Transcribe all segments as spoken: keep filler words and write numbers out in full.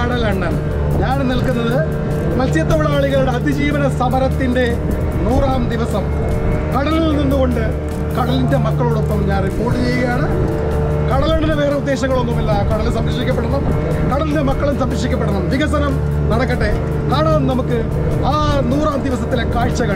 കടലണ്ണൻ. ഞാൻ നിൽക്കുന്നത് മത്സ്യത്തൊഴിലാളികളുടെ അതിജീവന സമരത്തിൻ്റെ നൂറാം ദിവസം കടലിൽ നിന്നുകൊണ്ട് കടലിൻ്റെ മക്കളോടൊപ്പം ഞാൻ റിപ്പോർട്ട് ചെയ്യുകയാണ്. കടലിന് വേറെ ഉദ്ദേശങ്ങളൊന്നുമില്ല. കടൽ സംരക്ഷിക്കപ്പെടണം, കടലിൻ്റെ മക്കളും സംരക്ഷിക്കപ്പെടണം, വികസനം നടക്കട്ടെ. കാണാം നമുക്ക് ആ നൂറാം ദിവസത്തിലെ കാഴ്ചകൾ.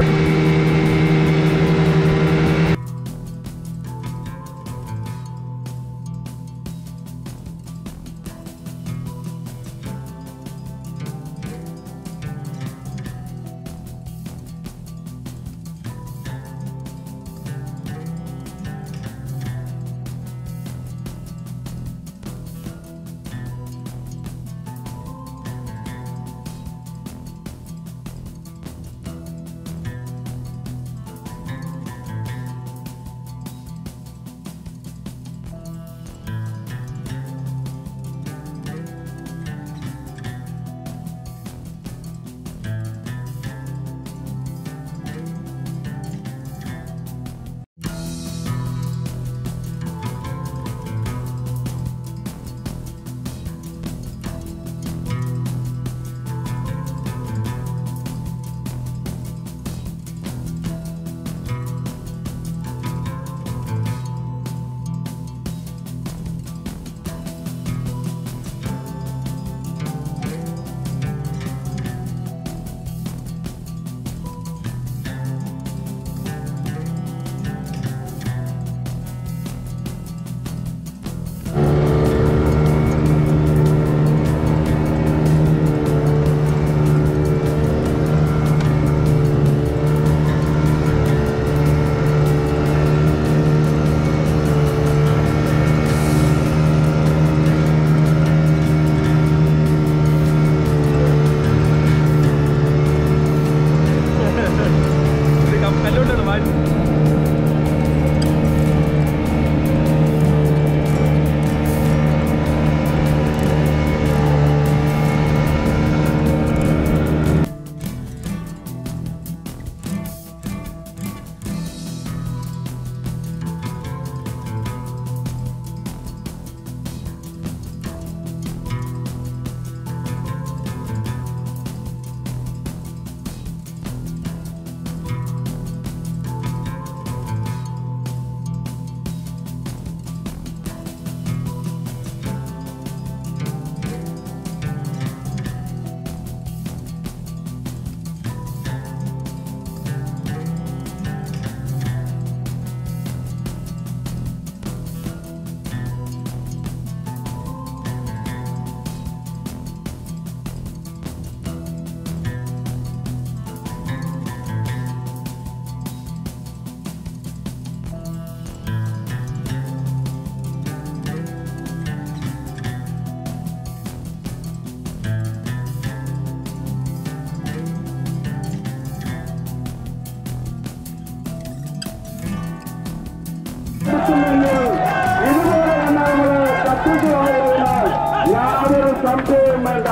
യാതൊരു സംശയവും വേണ്ട.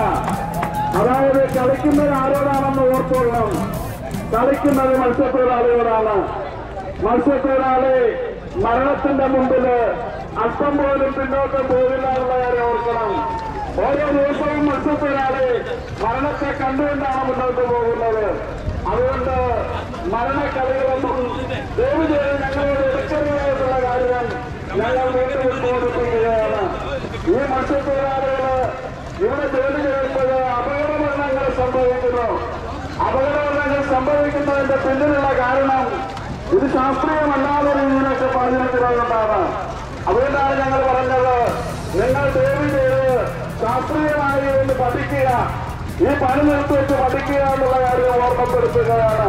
അതായത് കളിക്കുന്നത് ആരോടാണെന്ന് ഓർത്തോളണം. കളിക്കുന്നത് മത്സ്യത്തൊഴിലാളികളാണ്. മത്സ്യത്തൊഴിലാളി മരണത്തിന്റെ മുമ്പില് അല്പം പോലും പിന്നോട്ട് പോകില്ല എന്നുള്ള കാര്യം ഓർക്കണം. ഓരോ ദിവസവും മത്സ്യത്തൊഴിലാളി മരണത്തെ കണ്ടുകൊണ്ടാണ് മുന്നോട്ട് പോകുന്നത്. അതുകൊണ്ട് മരണക്കളികളൊന്നും ദയവ് ചെയ്ത് ഞങ്ങളോട് എടുക്കരുതായിട്ടുള്ള കാര്യം ഞങ്ങൾ വീണ്ടും ഉദ്ബോധിപ്പിക്കുകയാണ്. ഈ മത്സ്യത്തൊഴിലാളികള് ഇവിടെ ജോലി ചെയ്യുമ്പോൾ അപകടമരണങ്ങൾ സംഭവിക്കുന്നു. അപകടമരണങ്ങൾ സംഭവിക്കുന്നതിന്റെ പിന്നിലുള്ള കാരണം ഇത് ശാസ്ത്രീയമല്ലാത്ത രീതിയിലൊക്കെ പറഞ്ഞിരിക്കുന്നതുകൊണ്ടാണ്. അതുകൊണ്ടാണ് ഞങ്ങൾ പറഞ്ഞത്, നിങ്ങൾ ദയവ് ചെയ്ത് ശാസ്ത്രീയമായി ഒന്ന് പഠിക്കുക, ഈ പണി നിർത്തിവെച്ച് പഠിക്കുക എന്നുള്ള കാര്യം ഓർമ്മപ്പെടുത്തുകയാണ്.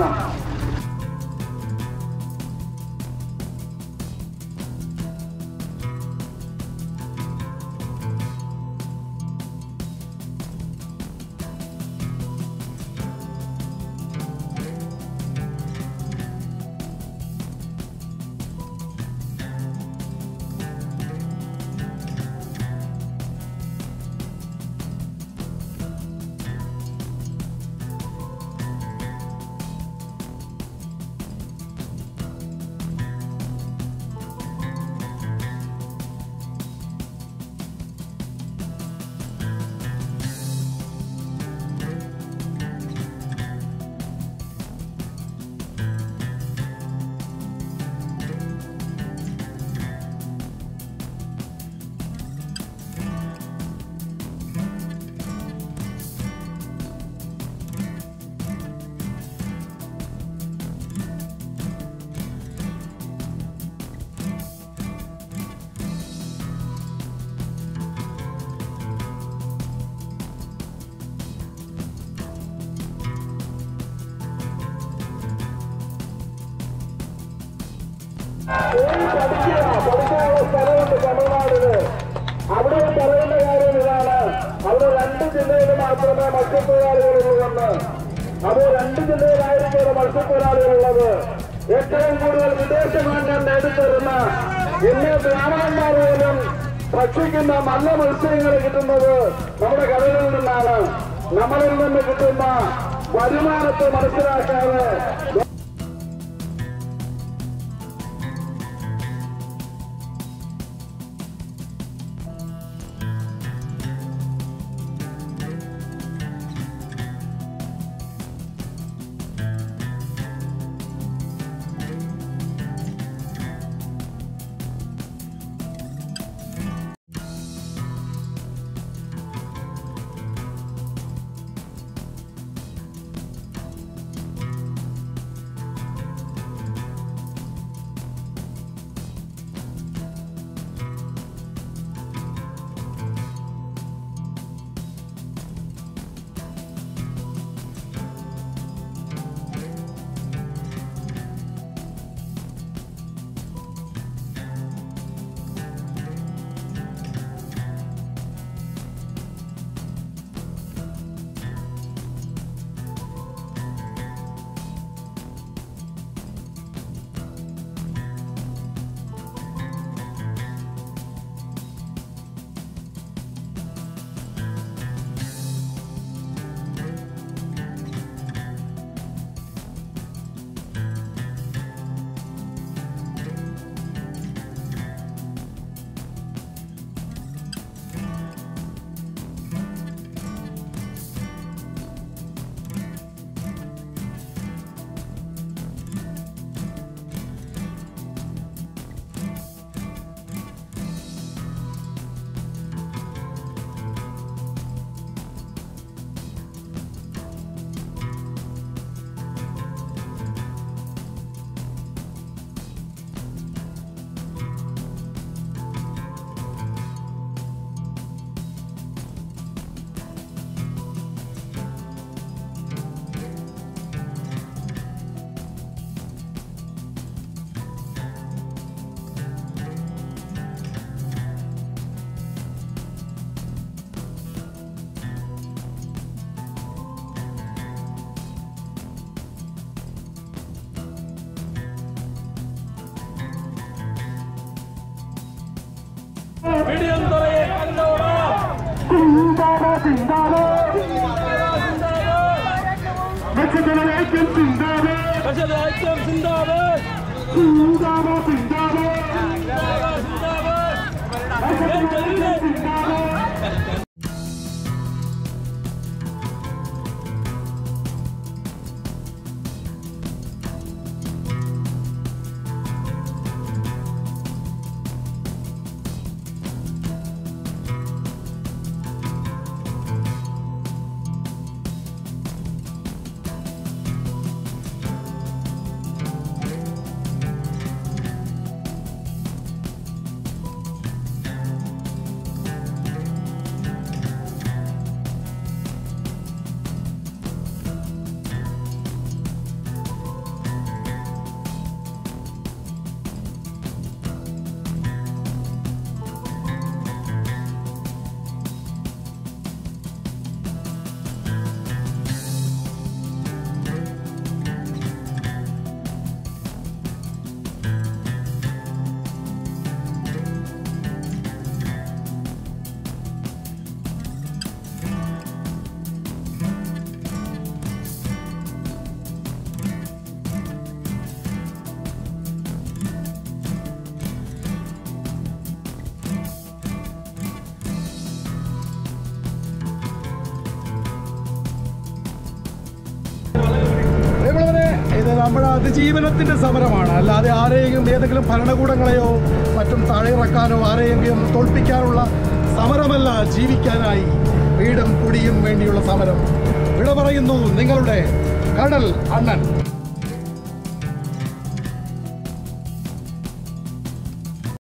പഠിക്കുക പഠിക്കാനുള്ള സ്ഥലമുണ്ട് തമിഴ്നാടിന്. അവിടെ പറയുന്ന കാര്യം ഇതാണ്, അവിടെ രണ്ട് ജില്ലയിൽ മാത്രമേ മത്സ്യത്തൊഴിലാളികളുള്ളൂവെന്ന്. അത് രണ്ട് ജില്ലയിലായിരിക്കും മത്സ്യത്തൊഴിലാളികളുള്ളത്. ഏറ്റവും കൂടുതൽ വിദേശ നാണ്യം നേടിത്തരുന്ന ഇന്ന് ബ്രാഹ്മണന്മാർ പോലും ഭക്ഷിക്കുന്ന നല്ല മത്സ്യങ്ങൾ കിട്ടുന്നത് നമ്മുടെ കടലിൽ നിന്നാണ്. നമ്മളിൽ നിന്ന് കിട്ടുന്ന വരുമാനത്തെ മനസ്സിലാക്കാതെ നമ്മുടെ അതിജീവനത്തിന്റെ സമരമാണ്. അല്ലാതെ ആരെയും ഏതെങ്കിലും ഭരണകൂടങ്ങളെയോ മറ്റും താഴെയിറക്കാനോ ആരെയെങ്കിലും തോൽപ്പിക്കാനുള്ള സമരമല്ല. ജീവിക്കാനായി വീടും കുടിയും വേണ്ടിയുള്ള സമരം. വിട പറയുന്നു നിങ്ങളുടെ കടൽ അണ്ണൻ.